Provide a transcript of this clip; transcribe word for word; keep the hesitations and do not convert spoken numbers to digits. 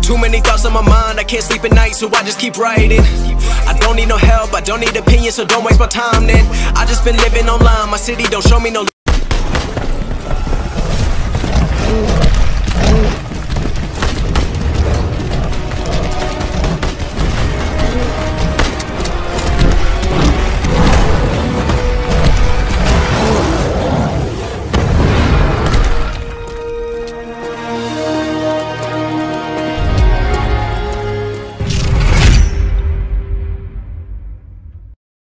Too many thoughts on my mind, I can't sleep at night, so I just keep writing. I don't need no help, I don't need opinions, so don't waste my time then. I just been living online, my city don't show me no